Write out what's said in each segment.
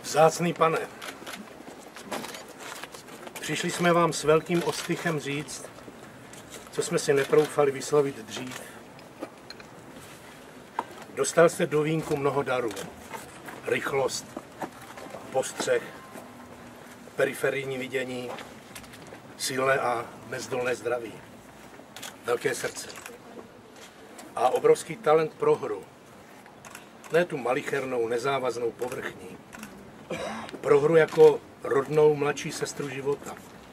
Vzácný pane, přišli jsme vám s velkým ostychem říct, co jsme si netroufali vyslovit dřív. Dostal jste do vínku mnoho darů. Rychlost, postřeh, periferijní vidění, silné a nezdolné zdraví, velké srdce a obrovský talent pro hru. Ne tu malichernou, nezávaznou, povrchní. Pro hru jako rodnou mladší sestru života.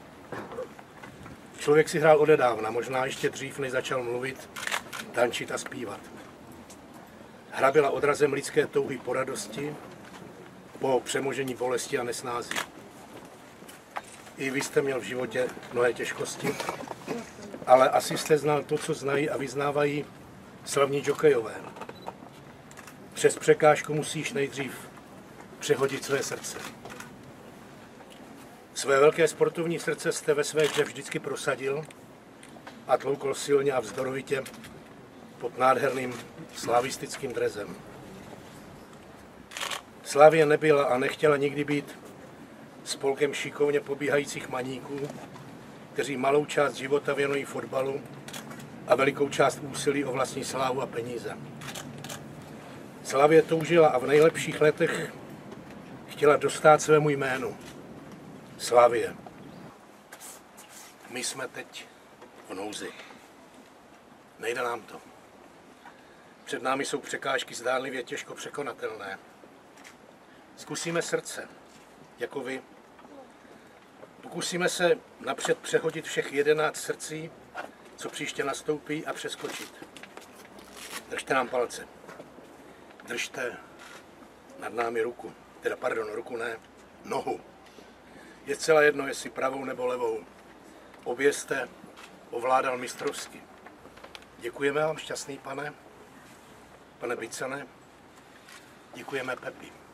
Člověk si hrál odedávna, možná ještě dřív, než začal mluvit, tančit a zpívat. Hra byla odrazem lidské touhy po radosti, po přemožení bolesti a nesnází. I vy jste měl v životě mnohé těžkosti, ale asi jste znal to, co znají a vyznávají slavní jokejové. Přes překážku musíš nejdřív přehodit své srdce. Své velké sportovní srdce jste ve své hře vždycky prosadil a tloukol silně a vzdorovitě pod nádherným slavistickým drezem. Slavie nebyla a nechtěla nikdy být spolkem šikovně pobíhajících maníků, kteří malou část života věnují fotbalu a velikou část úsilí o vlastní slávu a peníze. Slavie toužila a v nejlepších letech chtěla dostát svému jménu. Slavie. My jsme teď v nouzi. Nejde nám to. Před námi jsou překážky zdánlivě těžko překonatelné. Zkusíme srdce, jako vy. Pokusíme se napřed přehodit všech 11 srdcí, co příště nastoupí, a přeskočit. Držte nám palce. Držte nad námi ruku. Ruku ne, nohu. Je zcela jedno, jestli pravou nebo levou. Obě jste ovládal mistrovsky. Děkujeme vám, šťastný pane Bicane. Děkujeme Pepi.